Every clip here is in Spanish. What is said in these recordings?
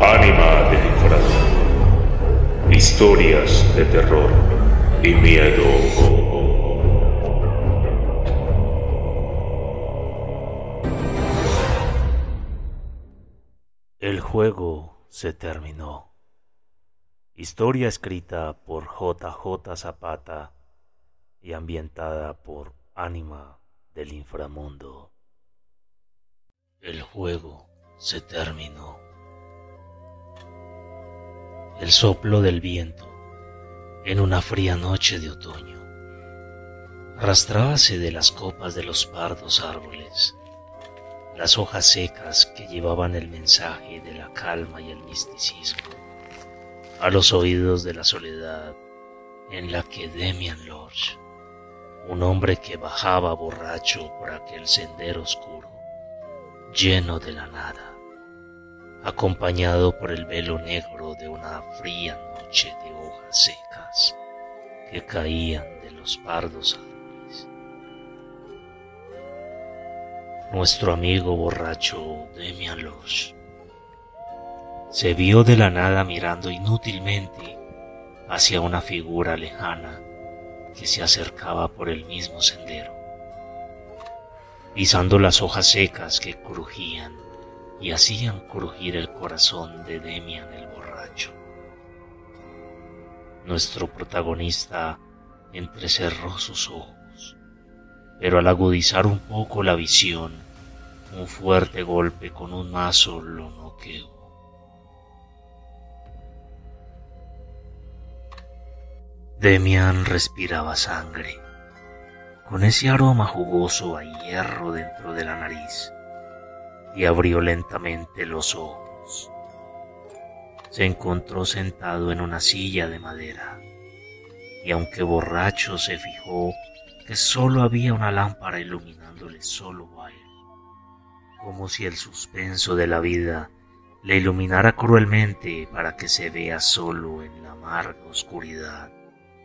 Ánima de mi corazón. Historias de terror y miedo. El juego se terminó. Historia escrita por J.J. Zapata y ambientada por Ánima del Inframundo. El juego se terminó. El soplo del viento en una fría noche de otoño arrastrábase de las copas de los pardos árboles, las hojas secas que llevaban el mensaje de la calma y el misticismo a los oídos de la soledad en la que Demian Lodge, un hombre que bajaba borracho por aquel sendero oscuro, lleno de la nada, acompañado por el velo negro de una fría noche de hojas secas que caían de los pardos árboles. Nuestro amigo borracho Demian Lodge se vio de la nada mirando inútilmente hacia una figura lejana que se acercaba por el mismo sendero, pisando las hojas secas que crujían y hacían crujir el corazón de Demian el borracho. Nuestro protagonista entrecerró sus ojos, pero al agudizar un poco la visión, un fuerte golpe con un mazo lo noqueó. Demian respiraba sangre, con ese aroma jugoso a hierro dentro de la nariz, y abrió lentamente los ojos. Se encontró sentado en una silla de madera, y aunque borracho se fijó que solo había una lámpara iluminándole solo a él, como si el suspenso de la vida le iluminara cruelmente para que se vea solo en la amarga oscuridad.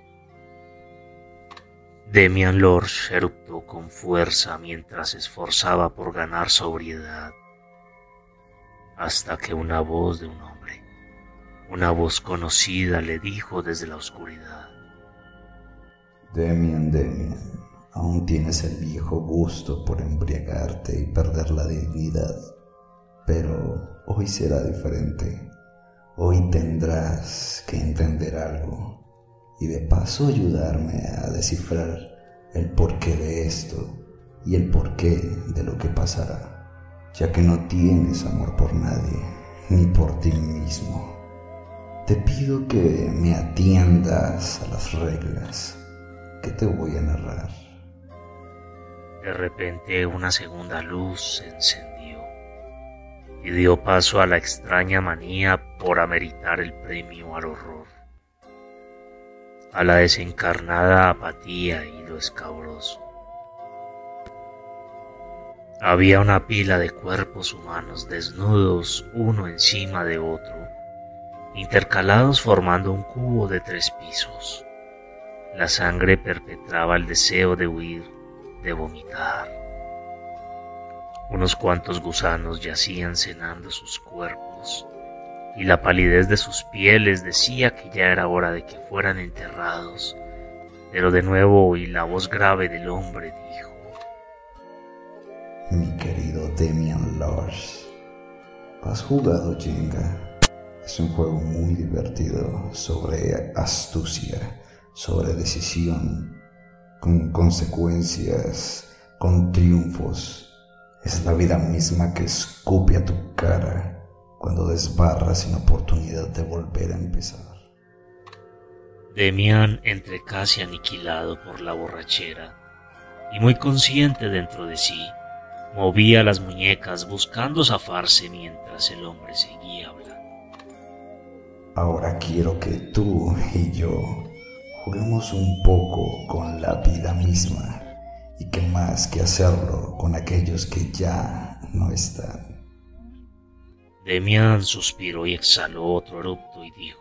Demian Lodge eructó con fuerza mientras se esforzaba por ganar sobriedad, hasta que una voz de un hombre, una voz conocida, le dijo desde la oscuridad: Demian, aún tienes el viejo gusto por embriagarte y perder la dignidad, pero hoy será diferente. Hoy tendrás que entender algo y de paso ayudarme a descifrar el porqué de esto y el porqué de lo que pasará, ya que no tienes amor por nadie ni por ti mismo. Te pido que me atiendas a las reglas que te voy a narrar. De repente una segunda luz se encendió y dio paso a la extraña manía por ameritar el premio al horror, a la desencarnada apatía y lo escabroso. Había una pila de cuerpos humanos desnudos uno encima de otro, intercalados formando un cubo de 3 pisos. La sangre perpetraba el deseo de huir, de vomitar. Unos cuantos gusanos yacían cenando sus cuerpos, y la palidez de sus pieles decía que ya era hora de que fueran enterrados. Pero de nuevo oí la voz grave del hombre dijo: Mi querido Demian Lodge, ¿has jugado Jenga? Es un juego muy divertido sobre astucia, sobre decisión, con consecuencias, con triunfos. Es la vida misma que escupe a tu cara cuando desbarras sin oportunidad de volver a empezar. Demian, entre casi aniquilado por la borrachera y muy consciente dentro de sí, movía las muñecas buscando zafarse mientras el hombre seguía hablando. Ahora quiero que tú y yo juguemos un poco con la vida misma, y que más que hacerlo con aquellos que ya no están. Demian suspiró y exhaló otro eructo y dijo: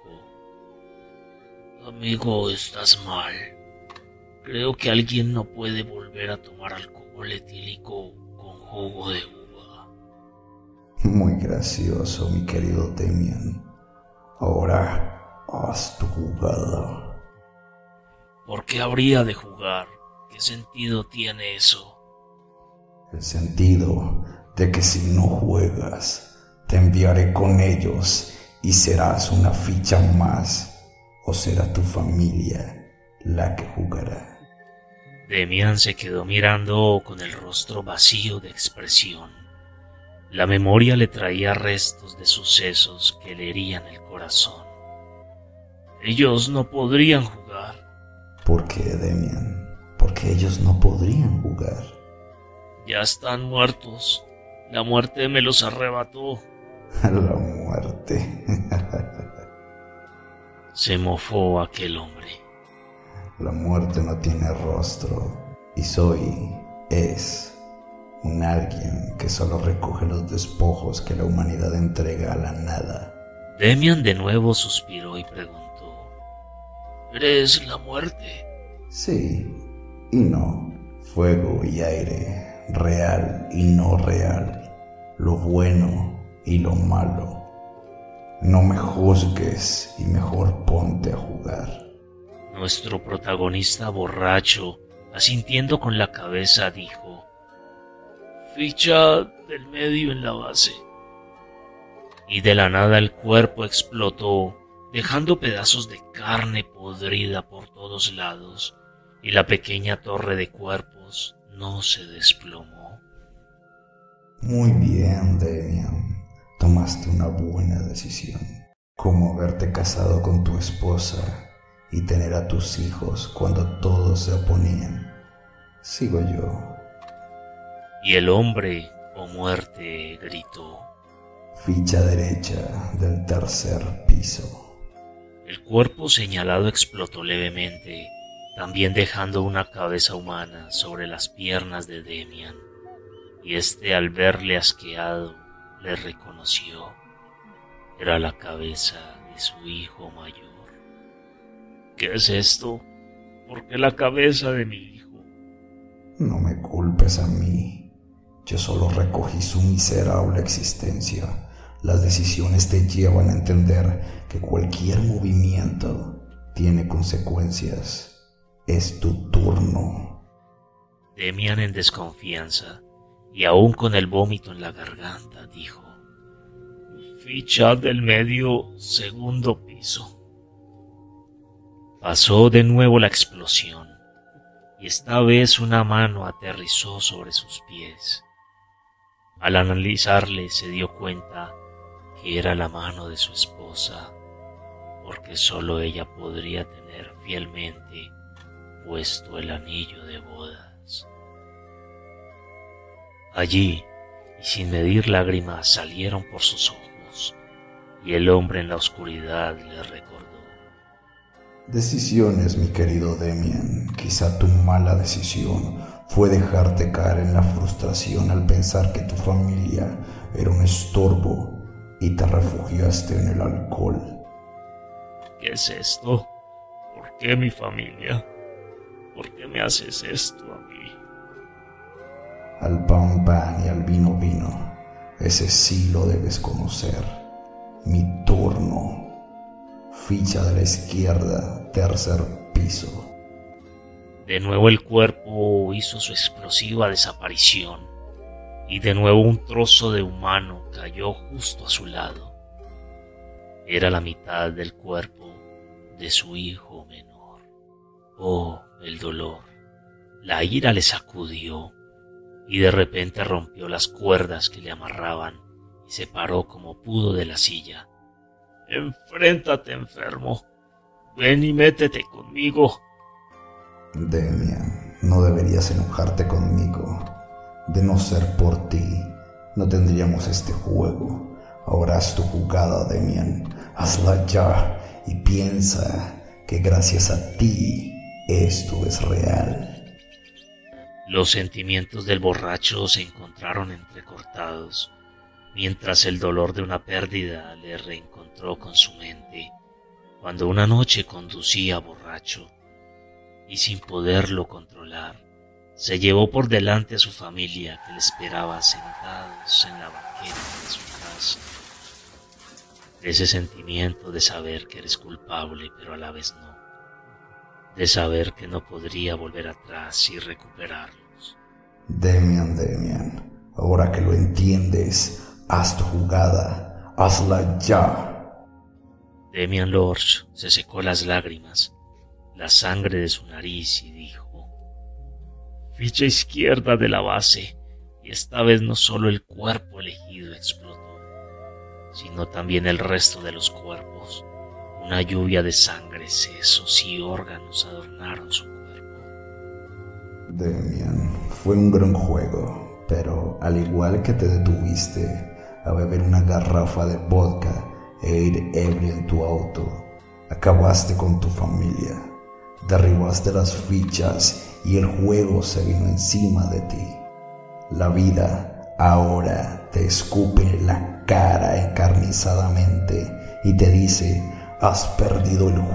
Amigo, estás mal. Creo que alguien no puede volver a tomar alcohol etílico con jugo de uva. Muy gracioso, mi querido Demian. Ahora haz tu jugada. ¿Por qué habría de jugar? ¿Qué sentido tiene eso? El sentido de que si no juegas, te enviaré con ellos y serás una ficha más, o será tu familia la que jugará. Demian se quedó mirando con el rostro vacío de expresión. La memoria le traía restos de sucesos que le herían el corazón. Ellos no podrían jugar. ¿Por qué, Demian? Porque ellos no podrían jugar. Ya están muertos. La muerte me los arrebató. La muerte. Se mofó aquel hombre. La muerte no tiene rostro y es un alguien que solo recoge los despojos que la humanidad entrega a la nada. Demian de nuevo suspiró y preguntó: ¿Eres la muerte? Sí y no, fuego y aire, real y no real, lo bueno y lo malo. No me juzgues y mejor ponte a jugar. Nuestro protagonista borracho, asintiendo con la cabeza, dijo: ficha del medio en la base. Y de la nada el cuerpo explotó, dejando pedazos de carne podrida por todos lados, y la pequeña torre de cuerpos no se desplomó. Muy bien, Demian. Tomaste una buena decisión. Como haberte casado con tu esposa y tener a tus hijos cuando todos se oponían. Sigo yo. Y el hombre, o muerte, gritó. Ficha derecha del tercer piso. El cuerpo señalado explotó levemente, también dejando una cabeza humana sobre las piernas de Demian, y este, al verle asqueado, le reconoció. Era la cabeza de su hijo mayor. ¿Qué es esto? ¿Por qué la cabeza de mi hijo? No me culpes a mí. Yo solo recogí su miserable existencia. Las decisiones te llevan a entender que cualquier movimiento tiene consecuencias. Es tu turno. Demian, en desconfianza y aún con el vómito en la garganta, dijo: ficha del medio, segundo piso. Pasó de nuevo la explosión, y esta vez una mano aterrizó sobre sus pies. Al analizarle se dio cuenta que era la mano de su esposa, porque solo ella podría tener fielmente puesto el anillo de bodas. Allí, y sin medir lágrimas, salieron por sus ojos, y el hombre en la oscuridad le recordó: Decisiones, mi querido Demian. Quizá tu mala decisión fue dejarte caer en la frustración al pensar que tu familia era un estorbo y te refugiaste en el alcohol. ¿Qué es esto? ¿Por qué mi familia? ¿Por qué me haces esto a mí? Al pan pan y al vino vino. Ese sí lo debes conocer. Mi turno. Ficha de la izquierda, tercer piso. De nuevo el cuerpo hizo su explosiva desaparición, y de nuevo un trozo de humano cayó justo a su lado. Era la mitad del cuerpo de su hijo menor. Oh, el dolor. La ira le sacudió, y de repente rompió las cuerdas que le amarraban y se paró como pudo de la silla. Enfréntate, enfermo. Ven y métete conmigo. Demian, no deberías enojarte conmigo. De no ser por ti, no tendríamos este juego. Ahora haz tu jugada, Demian. Hazla ya y piensa que gracias a ti esto es real. Los sentimientos del borracho se encontraron entrecortados, mientras el dolor de una pérdida le reencontró con su mente, cuando una noche conducía borracho, y sin poderlo controlar, se llevó por delante a su familia que le esperaba sentados en la banqueta de su casa. paz. Ese sentimiento de saber que eres culpable, pero a la vez no. De saber que no podría volver atrás y recuperarlos. Demian, ahora que lo entiendes, haz tu jugada, hazla ya. Demian Lorch se secó las lágrimas, la sangre de su nariz y dijo: ficha izquierda de la base, y esta vez no solo el cuerpo elegido explotó, sino también el resto de los cuerpos. Una lluvia de sangre, sesos y órganos adornaron su cuerpo. Demian, fue un gran juego, pero al igual que te detuviste a beber una garrafa de vodka e ir ebrio en tu auto, acabaste con tu familia, derribaste las fichas y el juego se vino encima de ti. La vida ahora te escupe en la cara encarnizadamente y te dice: has perdido el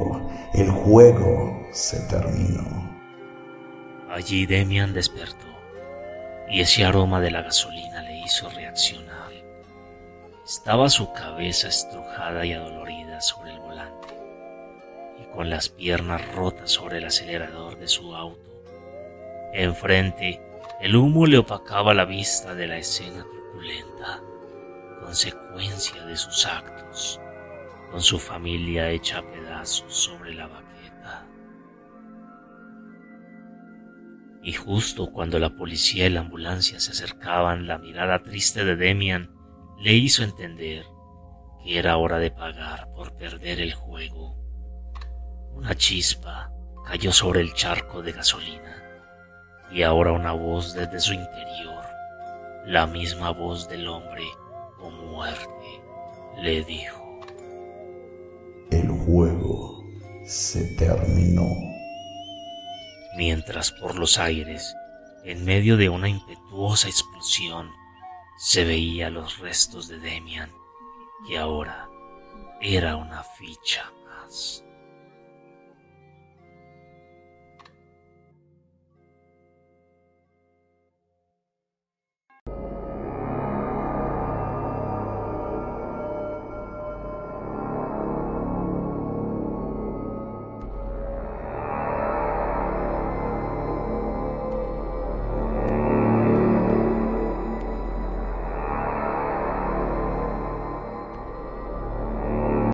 juego se terminó. Allí Demian despertó, y ese aroma de la gasolina le hizo reaccionar. Estaba su cabeza estrujada y adolorida sobre el volante, y con las piernas rotas sobre el acelerador de su auto. Enfrente, el humo le opacaba la vista de la escena truculenta, consecuencia de sus actos, con su familia hecha a pedazos sobre la baqueta. Y justo cuando la policía y la ambulancia se acercaban, la mirada triste de Demian le hizo entender que era hora de pagar por perder el juego. Una chispa cayó sobre el charco de gasolina, y ahora una voz desde su interior, la misma voz del hombre o muerte, le dijo: el juego se terminó. Mientras por los aires, en medio de una impetuosa explosión, se veía los restos de Demian, que ahora era una ficha más.